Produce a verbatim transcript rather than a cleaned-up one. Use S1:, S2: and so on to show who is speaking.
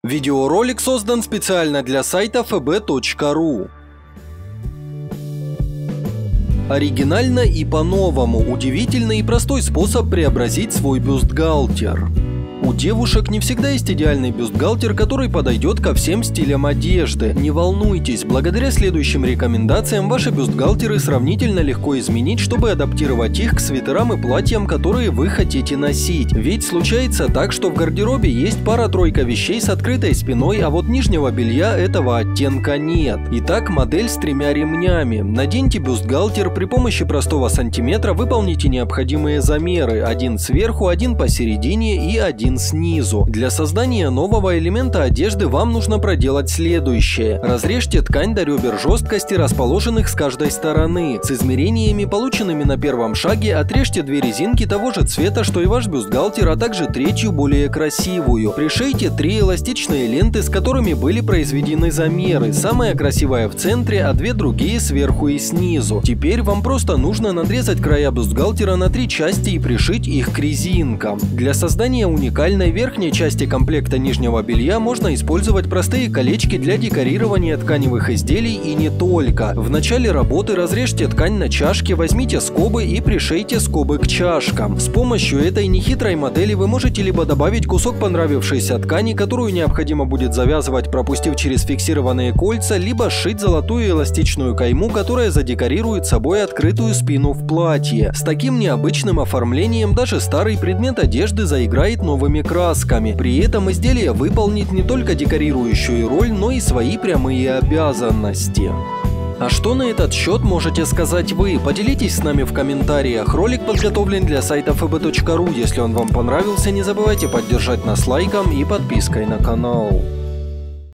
S1: Видеоролик создан специально для сайта эф бэ точка ру. Оригинально и по-новому. Удивительный и простой способ преобразить свой бюстгальтер. У девушек не всегда есть идеальный бюстгальтер, который подойдет ко всем стилям одежды. Не волнуйтесь, благодаря следующим рекомендациям ваши бюстгальтеры сравнительно легко изменить, чтобы адаптировать их к свитерам и платьям, которые вы хотите носить. Ведь случается так, что в гардеробе есть пара-тройка вещей с открытой спиной, а вот нижнего белья этого оттенка нет. Итак, модель с тремя ремнями. Наденьте бюстгальтер, при помощи простого сантиметра выполните необходимые замеры. Один сверху, один посередине и один снизу. Для создания нового элемента одежды вам нужно проделать следующее. Разрежьте ткань до ребер жесткости, расположенных с каждой стороны. С измерениями, полученными на первом шаге, отрежьте две резинки того же цвета, что и ваш бюстгальтер, а также третью, более красивую. Пришейте три эластичные ленты, с которыми были произведены замеры. Самая красивая в центре, а две другие сверху и снизу. Теперь вам просто нужно надрезать края бюстгальтера на три части и пришить их к резинкам. Для создания уникального В верхней части комплекта нижнего белья можно использовать простые колечки для декорирования тканевых изделий и не только. В начале работы разрежьте ткань на чашке, возьмите скобы и пришейте скобы к чашкам. С помощью этой нехитрой модели вы можете либо добавить кусок понравившейся ткани, которую необходимо будет завязывать, пропустив через фиксированные кольца, либо сшить золотую эластичную кайму, которая задекорирует собой открытую спину в платье. С таким необычным оформлением даже старый предмет одежды заиграет новыми красками. При этом изделие выполнит не только декорирующую роль, но и свои прямые обязанности. А что на этот счет можете сказать вы? Поделитесь с нами в комментариях. Ролик подготовлен для сайта эф бэ точка ру. Если он вам понравился, не забывайте поддержать нас лайком и подпиской на канал.